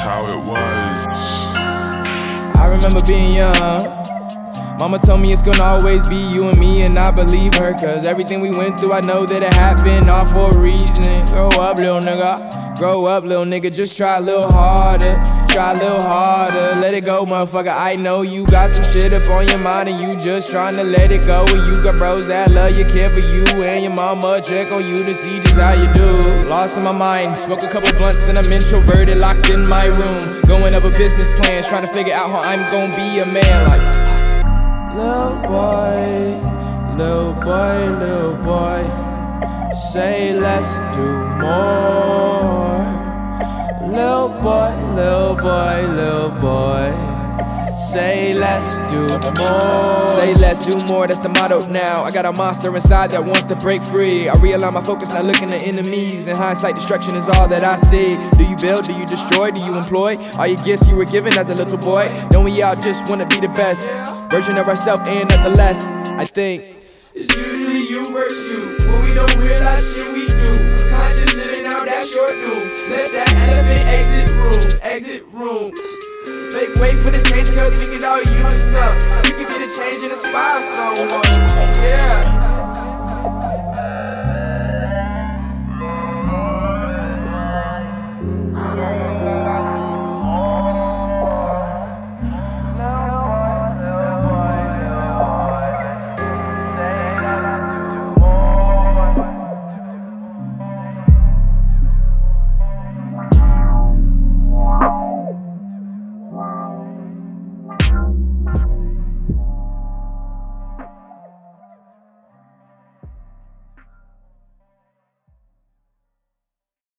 how it was. I remember being young. Mama told me it's gonna always be you and me, and I believe her, cause everything we went through, I know that it happened all for a reason. Grow up, little nigga. Grow up, little nigga. Just try a little harder. Try a little harder. Let it go, motherfucker. I know you got some shit up on your mind and you just trying to let it go. And you got bros that love you, care for you, and your mama check on you to see just how you do. Lost in my mind. Smoke a couple blunts, then I'm introverted, locked in my room. Going over business plans, trying to figure out how I'm gonna be a man. Like, little boy, little boy, little boy, say let's do more. Little boy, little boy, little boy, say let's do more. Say let's do more, that's the motto now. I got a monster inside that wants to break free. I realign my focus, not looking at enemies. In hindsight, destruction is all that I see. Do you build, do you destroy, do you employ all your gifts you were given as a little boy? Don't we all just wanna be the best version of ourselves and nothing less? I think it's usually you versus you when we don't realize shit we do. Conscious living out that short doom. Let that elephant exit room. Make way for the change, cause we can all use some. You can be the change and inspire someone. Yeah.